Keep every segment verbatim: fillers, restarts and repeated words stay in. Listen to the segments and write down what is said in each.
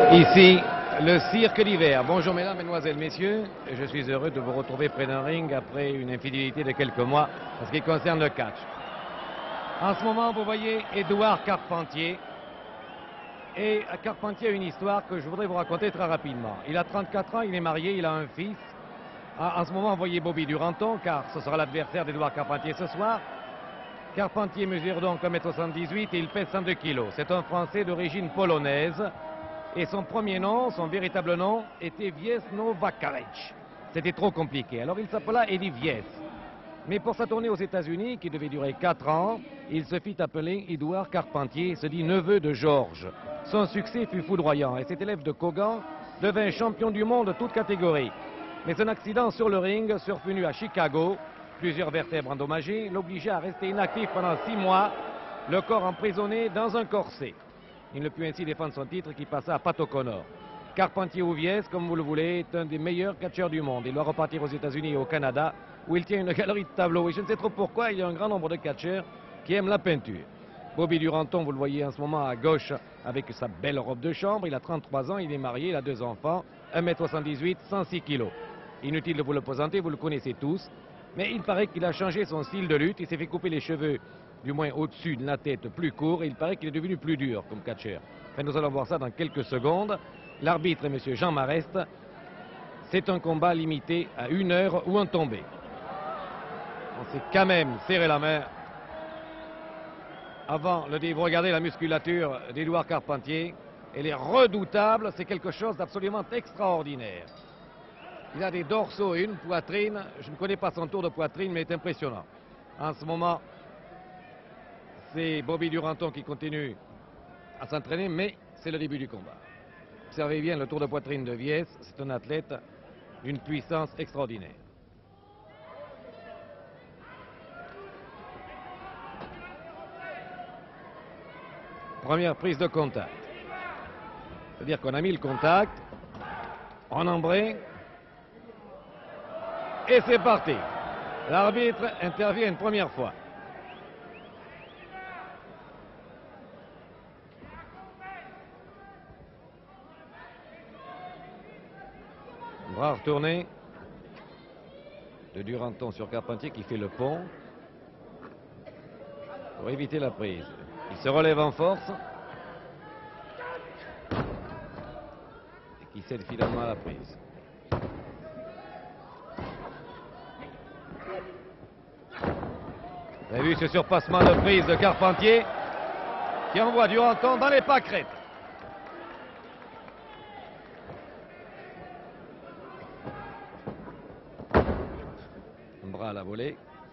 Ici, le cirque d'hiver. Bonjour mesdames, mesdemoiselles, messieurs. Je suis heureux de vous retrouver près d'un ring après une infidélité de quelques mois en ce qui concerne le catch. En ce moment, vous voyez Édouard Carpentier. Et Carpentier a une histoire que je voudrais vous raconter très rapidement. Il a trente-quatre ans, il est marié, il a un fils. En ce moment, vous voyez Bobby Duranton, car ce sera l'adversaire d'Édouard Carpentier ce soir. Carpentier mesure donc un mètre soixante-dix-huit et il pèse cent deux kilos. C'est un Français d'origine polonaise. Et son premier nom, son véritable nom, était Wiesław Wakarewicz. C'était trop compliqué. Alors il s'appela Eddie Wies. Mais pour sa tournée aux États-Unis, qui devait durer quatre ans, il se fit appeler Édouard Carpentier, se dit neveu de Georges. Son succès fut foudroyant et cet élève de Kogan devint champion du monde de toute catégorie. Mais un accident sur le ring, survenu à Chicago, plusieurs vertèbres endommagées, l'obligea à rester inactif pendant six mois, le corps emprisonné dans un corset. Il ne put ainsi défendre son titre qui passa à Pat O'Connor. Carpentier ou Wies, comme vous le voulez, est un des meilleurs catcheurs du monde. Il doit repartir aux États-Unis et au Canada, où il tient une galerie de tableaux. Et je ne sais trop pourquoi, il y a un grand nombre de catcheurs qui aiment la peinture. Bobby Duranton, vous le voyez en ce moment à gauche, avec sa belle robe de chambre. Il a trente-trois ans, il est marié, il a deux enfants, un mètre soixante-dix-huit, cent six kilos. Inutile de vous le présenter, vous le connaissez tous. Mais il paraît qu'il a changé son style de lutte. Il s'est fait couper les cheveux, du moins au-dessus de la tête, plus court. Et il paraît qu'il est devenu plus dur comme catcheur. Enfin, nous allons voir ça dans quelques secondes. L'arbitre est M. Jean Marest. C'est un combat limité à une heure ou un tombé. On s'est quand même serré la main avant le début. Regardez la musculature d'Édouard Carpentier. Elle est redoutable. C'est quelque chose d'absolument extraordinaire. Il a des dorsaux et une poitrine. Je ne connais pas son tour de poitrine, mais il est impressionnant. En ce moment, c'est Bobby Duranton qui continue à s'entraîner, mais c'est le début du combat. Observez bien le tour de poitrine de Wies. C'est un athlète d'une puissance extraordinaire. Première prise de contact. C'est-à-dire qu'on a mis le contact, on embraye, et c'est parti. L'arbitre intervient une première fois. Bras retourné de Duranton sur Carpentier qui fait le pont pour éviter la prise. Il se relève en force et qui cède finalement à la prise. Vous avez vu ce surpassement de prise de Carpentier qui envoie Duranton dans les pâquerettes. Un bras à la volée.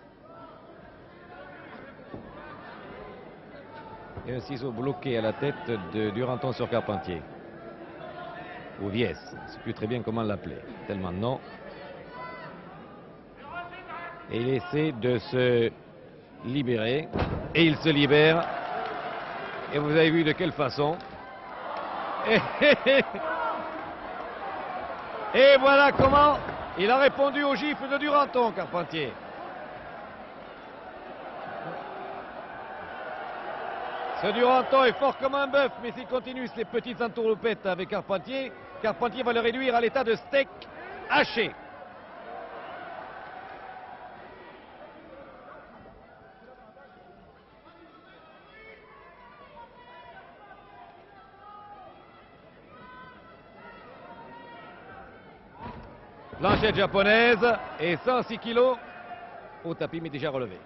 Et un ciseau bloqué à la tête de Duranton sur Carpentier. Ou Wies, je ne sais plus très bien comment l'appeler. Tellement non. Et il essaie de se libérer. Et il se libère. Et vous avez vu de quelle façon. Et, et voilà comment il a répondu au gifle de Duranton, Carpentier. Ce Duranton est fort comme un bœuf, mais s'il continue ces petites entourloupettes avec Carpentier, Carpentier va le réduire à l'état de steak haché. Planchette japonaise et cent six kilos au tapis, mais déjà relevé.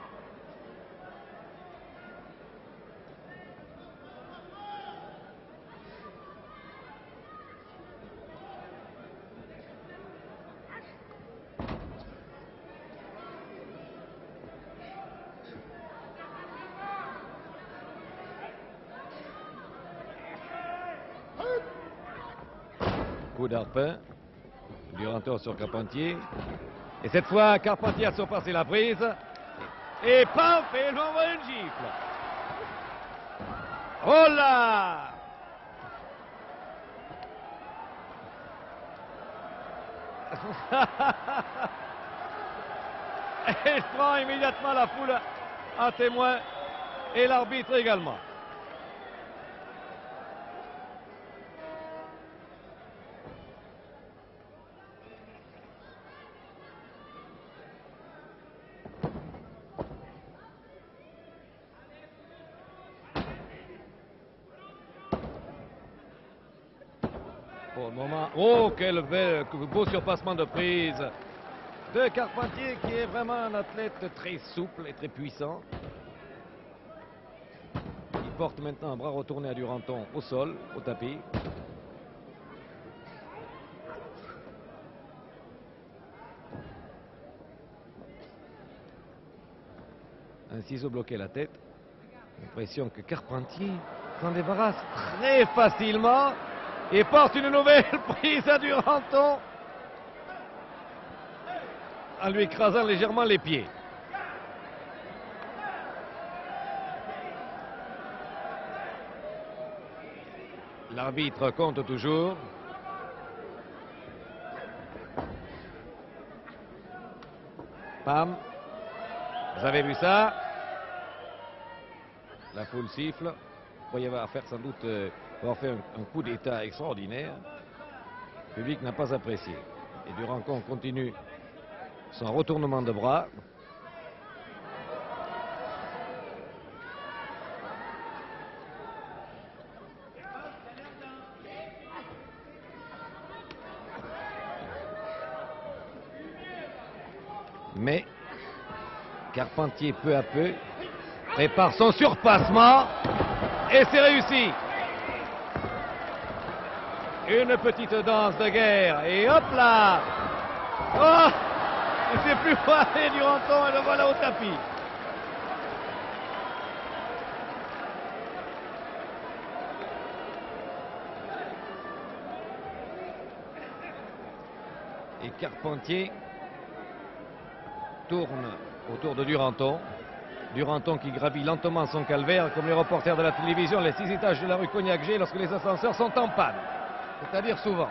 Coup d'arpin. Duranton sur Carpentier. Et cette fois, Carpentier a surpassé la prise. Et paf, et il lui envoie une gifle. Oh là! Et il prend immédiatement la foule en témoin et l'arbitre également. Pour le moment, oh, quel bel, beau surpassement de prise de Carpentier, qui est vraiment un athlète très souple et très puissant. Il porte maintenant un bras retourné à Duranton au sol, au tapis. Un ciseau bloqué la tête. L'impression que Carpentier s'en débarrasse très facilement et porte une nouvelle prise à Duranton en lui écrasant légèrement les pieds. L'arbitre compte toujours. Pam. Vous avez vu ça? La foule siffle. Vous croyez avoir faire sans doute euh, avoir fait un, un coup d'état extraordinaire. Le public n'a pas apprécié. Et Duranton continue son retournement de bras. Mais Carpentier, peu à peu, prépare son surpassement et c'est réussi. Une petite danse de guerre et hop là. Oh, il ne sait plus voir Duranton et le voilà au tapis. Et Carpentier tourne autour de Duranton. Duranton qui gravit lentement son calvaire, comme les reporters de la télévision, les six étages de la rue Cognac-G lorsque les ascenseurs sont en panne. C'est-à-dire souvent.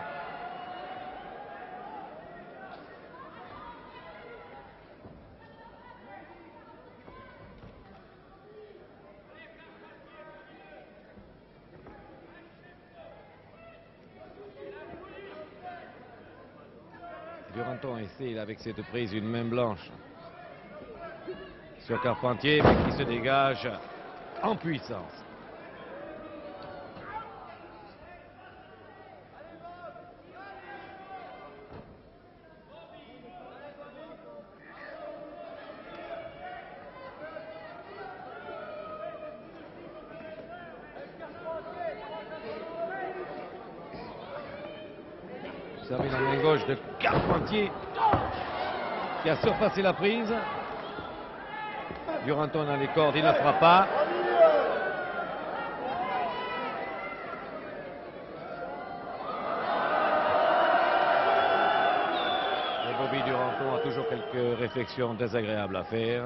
Duranton essaie avec cette prise une main blanche sur Carpentier, mais qui se dégage en puissance. Vous savez, la main gauche de Carpentier qui a surpassé la prise. Duranton dans les cordes, il ne fera pas. Et Bobby Duranton a toujours quelques réflexions désagréables à faire.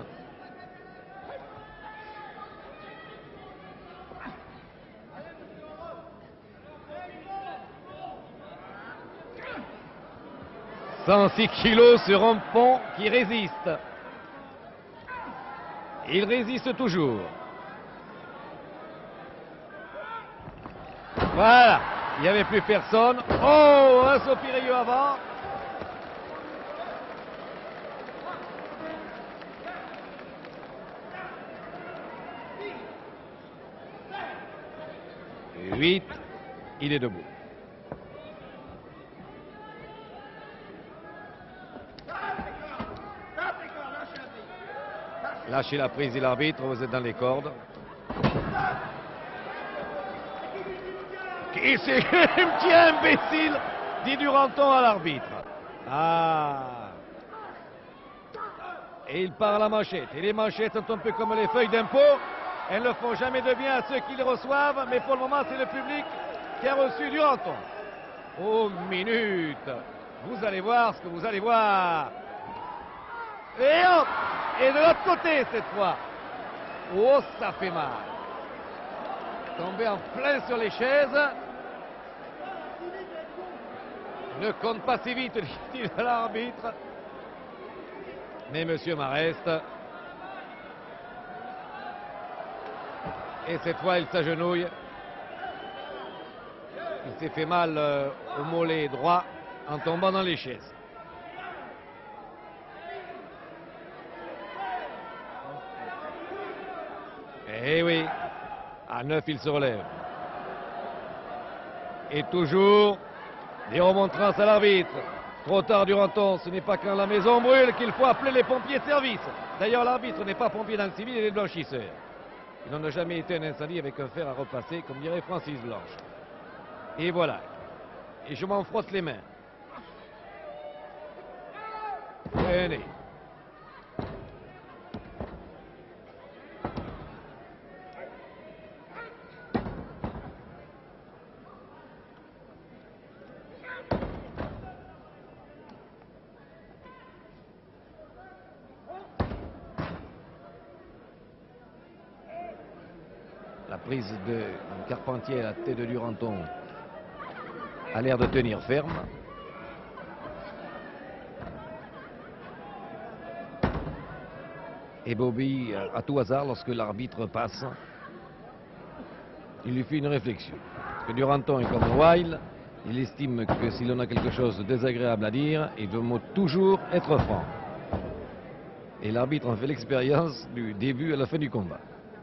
cent six kilos sur un pont qui résiste. Il résiste toujours. Voilà, il n'y avait plus personne. Oh, un saut périlleux avant. huit, il est debout. Lâchez la prise de l'arbitre, vous êtes dans les cordes. Qui c'est? Tiens, imbécile, dit Duranton à l'arbitre. Ah. Et il part à la manchette. Et les manchettes sont un peu comme les feuilles d'impôt. Elles ne font jamais de bien à ceux qui les reçoivent, mais pour le moment, c'est le public qui a reçu Duranton. Oh, minute. Vous allez voir ce que vous allez voir. Et hop! Et de l'autre côté cette fois. Oh, ça fait mal. Tombé en plein sur les chaises. Ne compte pas si vite, dit l'arbitre. Mais monsieur Marest. Et cette fois, il s'agenouille. Il s'est fait mal euh, au mollet droit en tombant dans les chaises. Eh oui, à neuf, il se relève. Et toujours Des remontrances à l'arbitre. Trop tard Duranton, ce n'est pas quand la maison brûle qu'il faut appeler les pompiers de service. D'ailleurs, l'arbitre n'est pas pompier dans le civil, il est blanchisseur. Il n'en a jamais été un incendie avec un fer à repasser, comme dirait Francis Blanche. Et voilà. Et je m'en frotte les mains. Tenez. La prise de Carpentier à la tête de Duranton a l'air de tenir ferme. Et Bobby, à tout hasard, lorsque l'arbitre passe, il lui fait une réflexion. Parce que Duranton est comme Wild, il estime que si l'on a quelque chose de désagréable à dire, il doit toujours être franc. Et l'arbitre en fait l'expérience du début à la fin du combat.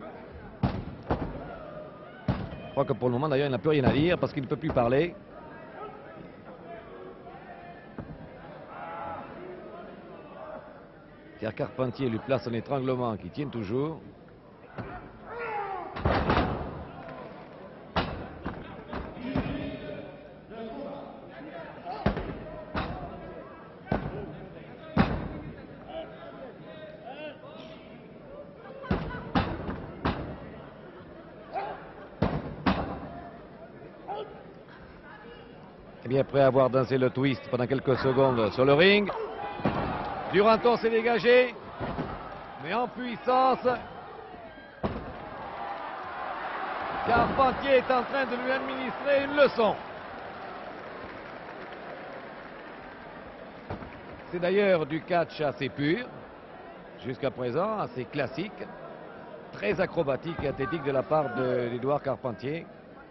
Je crois que pour le moment, d'ailleurs, il n'a plus rien à dire parce qu'il ne peut plus parler. Car Carpentier lui place un étranglement qui tient toujours. Et bien, après avoir dansé le twist pendant quelques secondes sur le ring, Duranton s'est dégagé, mais en puissance. Carpentier est en train de lui administrer une leçon. C'est d'ailleurs du catch assez pur, jusqu'à présent, assez classique, très acrobatique et athlétique de la part d'Édouard Carpentier.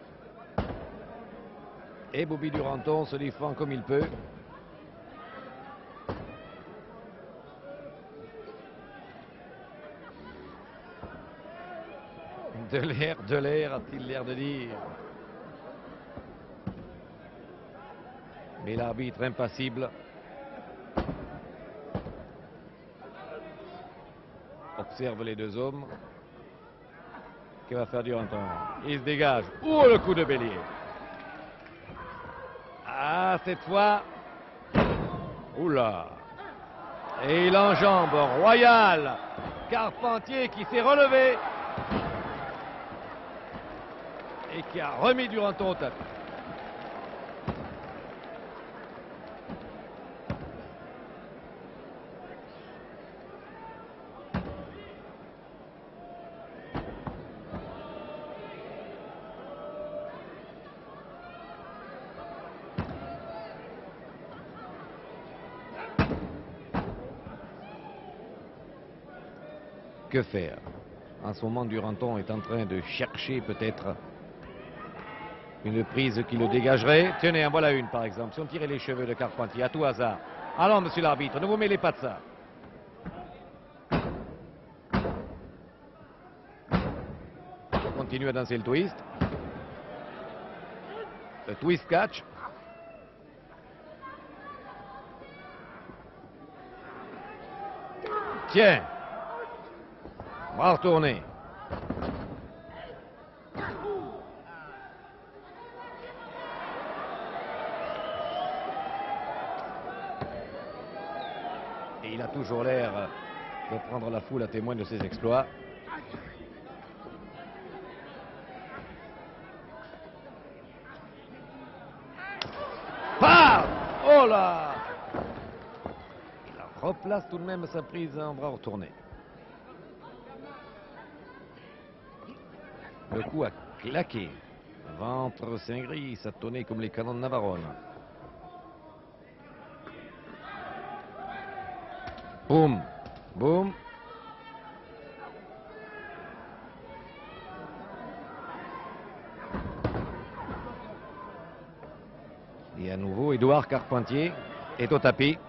Et Bobby Duranton se défend comme il peut. De l'air, de l'air, a-t-il l'air de dire. Mais l'arbitre impassible observe les deux hommes. Que va faire Duranton? Il se dégage. Oh, le coup de bélier! Ah, cette fois. Oula! Et il enjambe Royal Carpentier qui s'est relevé et qui a remis Duranton au tapis. Que faire? En ce moment, Duranton est en train de chercher peut-être une prise qui le dégagerait. Tenez, en voilà une par exemple. Si on tirait les cheveux de Carpentier à tout hasard. Allons, monsieur l'arbitre, ne vous mêlez pas de ça. On continue à danser le twist. Le twist catch. Tiens. On va retourner. Et il a toujours l'air de prendre la foule à témoin de ses exploits. Paf! Oh là! Il replace tout de même sa prise en bras retourné. Le coup a claqué. Ventre Saint-Gris, ça tonnait comme les canons de Navarone. Boum, boum. Et à nouveau, Édouard Carpentier est au tapis.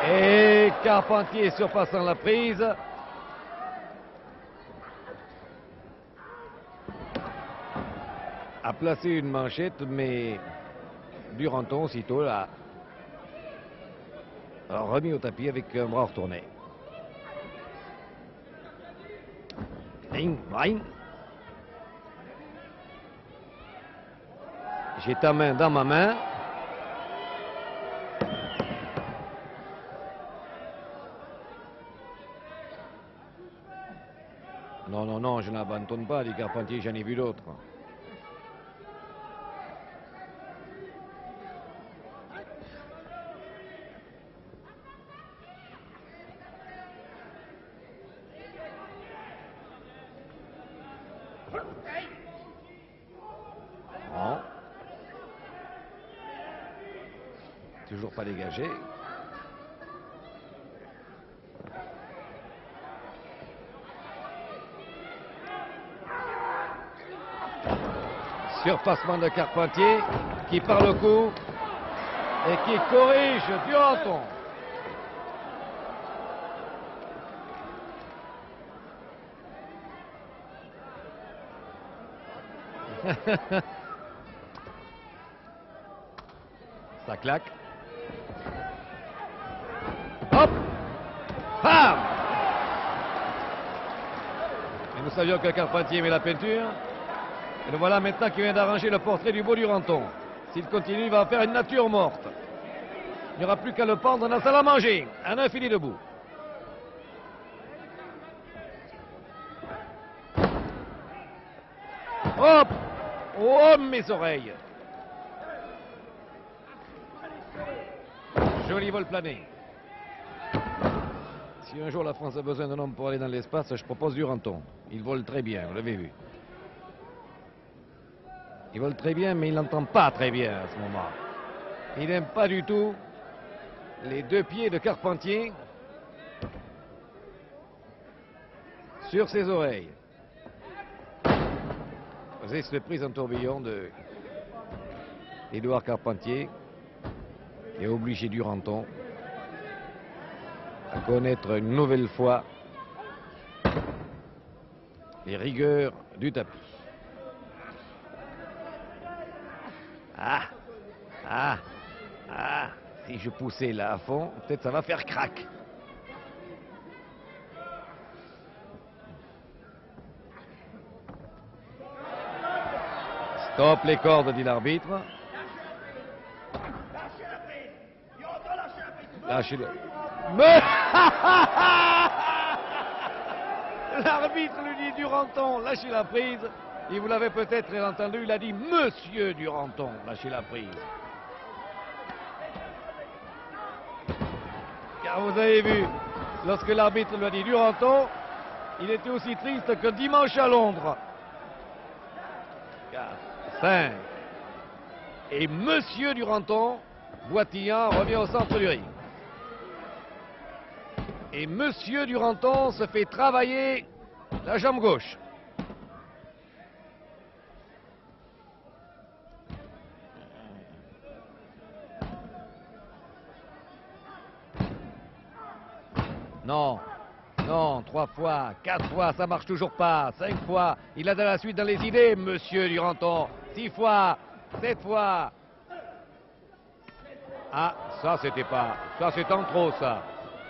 Et Carpentier surpassant la prise. A placé une manchette, mais Duranton aussitôt l'a remis au tapis avec un bras retourné. Ring, ring. J'ai ta main dans ma main. Non, non, non, je n'abandonne pas, dit Carpentier, j'en ai vu d'autres. Non. Toujours pas dégagé. Surpassement de Carpentier qui part le coup et qui corrige Duranton. Ça claque. Hop! Bam! Et nous savions que Carpentier met la peinture. Et le voilà maintenant qui vient d'arranger le portrait du beau Duranton. S'il continue, il va en faire une nature morte. Il n'y aura plus qu'à le pendre dans la salle à manger. Un infini debout. Hop! Oh, mes oreilles! Joli vol plané. Si un jour la France a besoin d'un homme pour aller dans l'espace, je propose Duranton. Il vole très bien, vous l'avez vu. Il vole très bien, mais il n'entend pas très bien à ce moment. Il n'aime pas du tout les deux pieds de Carpentier sur ses oreilles. C'est cette prise en tourbillon de Édouard Carpentier qui a obligé Duranton à connaître une nouvelle fois les rigueurs du tapis. Ah, ah, ah, si je poussais là à fond, peut-être ça va faire crack. Stop les cordes, dit l'arbitre. Lâchez-le. Mais l'arbitre lui dit Duranton, lâchez la prise. Et vous l'avez peut-être entendu, il a dit Monsieur Duranton, lâchez la prise. Car vous avez vu, lorsque l'arbitre lui a dit Duranton, il était aussi triste que dimanche à Londres. quatre, cinq. Et Monsieur Duranton, Boitillant, revient au centre du ring. Et Monsieur Duranton se fait travailler la jambe gauche. Non, non, trois fois, quatre fois, ça marche toujours pas. Cinq fois, il a de la suite dans les idées, Monsieur Duranton. Six fois, sept fois. Ah, ça c'était pas, ça c'est en trop ça.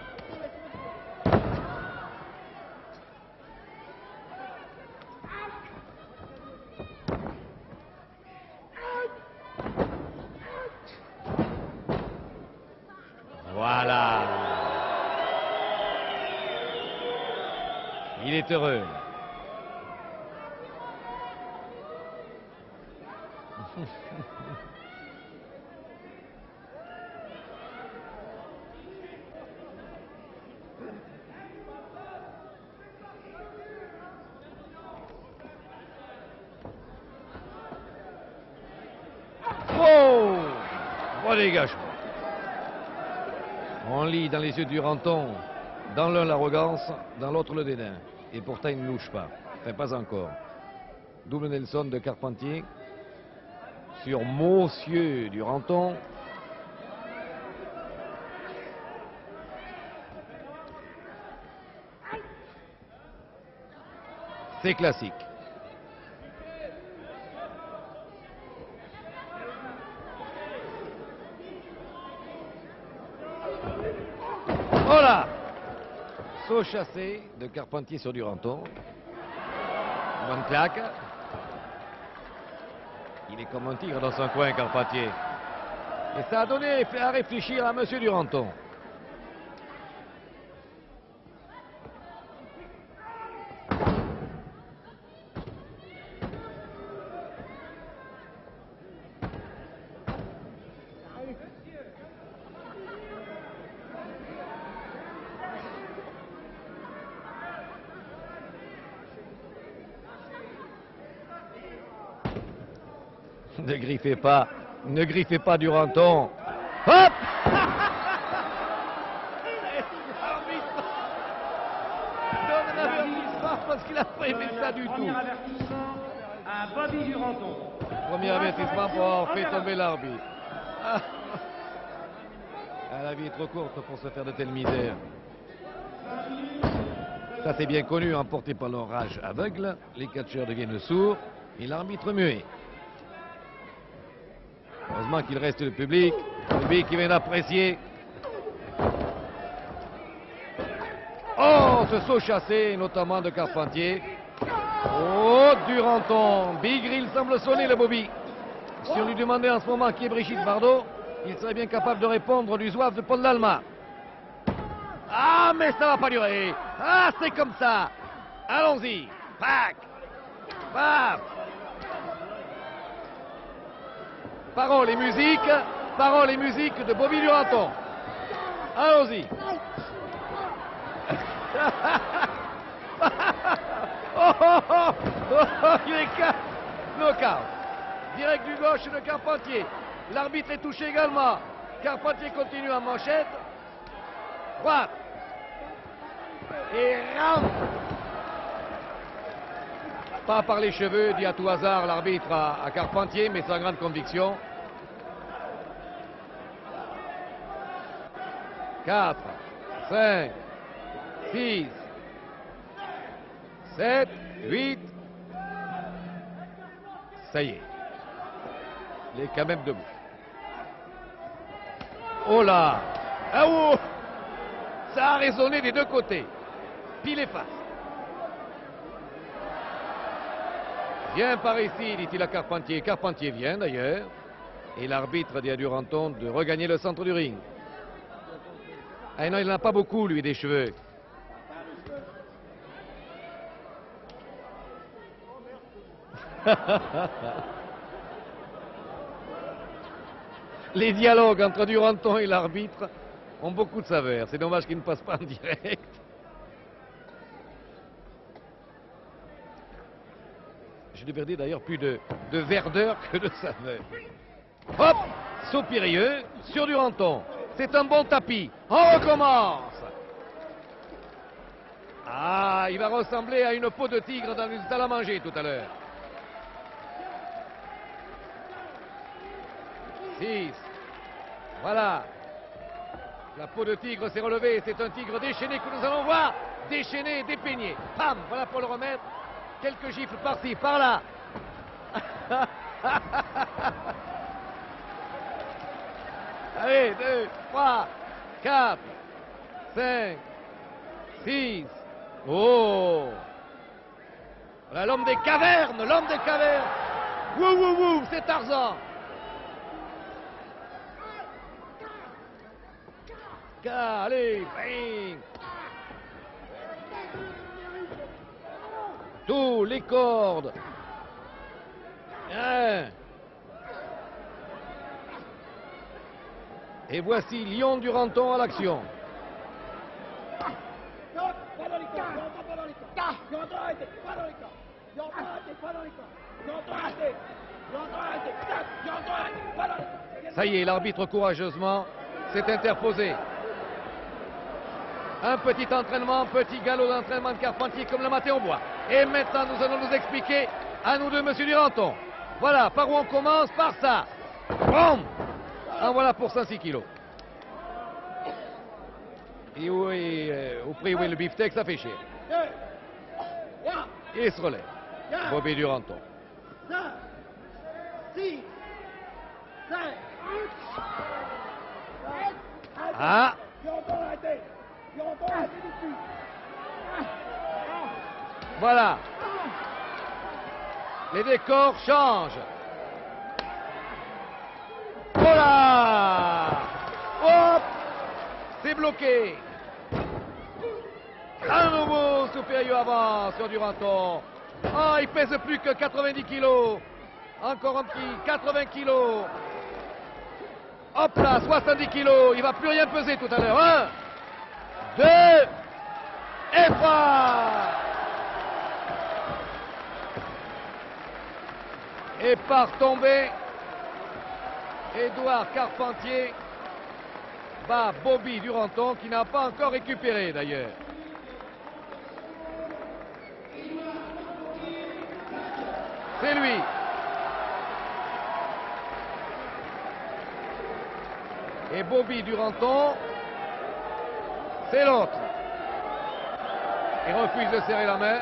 Voilà. Il est heureux. Oh! Bon dégagement. On lit dans les yeux du Duranton, dans l'un l'arrogance, dans l'autre le dédain. Et pourtant il ne louche pas. Enfin, pas encore. Double Nelson de Carpentier sur Monsieur Duranton. C'est classique. Oh là! Saut chassé de Carpentier sur Duranton. Bonne claque. Il est comme un tigre dans son coin, Carpentier. Et ça a donné à réfléchir à Monsieur Duranton. Ne griffez pas, ne griffez pas Duranton. Hop! Donne un avertissement parce qu'il n'a pas aimé ça du tout. Premier avertissement à Bobby Duranton. Premier avertissement pour avoir fait tomber l'arbitre. Ah. Ah, la vie est trop courte pour se faire de telles misères. Ça c'est bien connu, emporté par l'orage aveugle, les catcheurs deviennent sourds et l'arbitre muet. Heureusement qu'il reste le public, le public qui vient d'apprécier. Oh, ce saut chassé, notamment de Carpentier. Oh, Duranton. Bigre, il semble sonner le Bobby. Si on lui demandait en ce moment qui est Brigitte Bardot, il serait bien capable de répondre du zouave de Paul Lallemand. Ah, mais ça va pas durer. Ah, c'est comme ça. Allons-y. Pac. Paf. Paroles et musique, paroles et musique de Bobby Duranton. Allons-y. Oh, oh, oh, oh, oh, il est ca... knockout. Direct du gauche de Carpentier. L'arbitre est touché également. Carpentier continue en manchette. Droite. Et rentre. Pas par les cheveux, dit à tout hasard l'arbitre à, à Carpentier, mais sans grande conviction. quatre, cinq, six, sept, huit. Ça y est. Il est quand même debout. Oh là! Ah oh! Ça a résonné des deux côtés. Pile et face. Viens par ici, dit-il à Carpentier. Carpentier vient d'ailleurs. Et l'arbitre dit à Duranton de regagner le centre du ring. Ah non, il n'en a pas beaucoup, lui, des cheveux. Les dialogues entre Duranton et l'arbitre ont beaucoup de saveur. C'est dommage qu'ils ne passent pas en direct. Je devrais dire d'ailleurs plus de, de verdeur que de saveur. Hop! Saut périlleux sur Duranton. C'est un bon tapis. On recommence. Ah, il va ressembler à une peau de tigre dans une salle à manger tout à l'heure. six. Voilà. La peau de tigre s'est relevée. C'est un tigre déchaîné que nous allons voir. Déchaîné, dépeigné. Pam! Voilà pour le remettre. Quelques gifles par-ci, par-là. Allez, deux, trois, quatre, cinq, six. Oh! Voilà l'homme des cavernes, l'homme des cavernes. Wouh, wouh, wouh, c'est Tarzan. Allez, bing. Tous les cordes. Un. Et voici Lion Duranton à l'action. Ça y est, l'arbitre courageusement s'est interposé. Un petit entraînement, petit galop d'entraînement de Carpentier comme le matin au bois. Et maintenant, nous allons nous expliquer à nous deux, Monsieur Duranton. Voilà, par où on commence? Par ça. Boum! En voilà pour cent six kilos. Et où est, euh, au prix où est le beefsteak, ça fait cher. et se relève. Bobby Duranton. Ah! Voilà. Les décors changent. Voilà. Hop! C'est bloqué. Un nouveau supérieur avant sur Duranton. Ah, il pèse plus que quatre-vingt-dix kilos. Encore un petit quatre-vingts kilos. Hop là, soixante-dix kilos. Il va plus rien peser tout à l'heure. Un, deux, et trois. Et par tomber, Édouard Carpentier bat Bobby Duranton, qui n'a pas encore récupéré d'ailleurs. C'est lui. Et Bobby Duranton, c'est l'autre. Il refuse de serrer la main.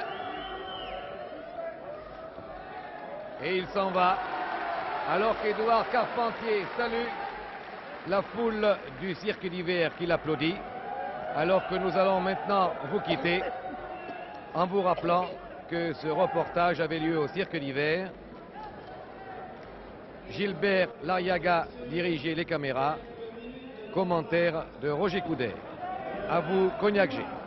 Et il s'en va. Alors qu'Édouard Carpentier salue la foule du cirque d'hiver qui l'applaudit. Alors que nous allons maintenant vous quitter en vous rappelant que ce reportage avait lieu au cirque d'hiver. Gilbert Lariaga dirigeait les caméras. Commentaire de Roger Couder. À vous, Cognac G.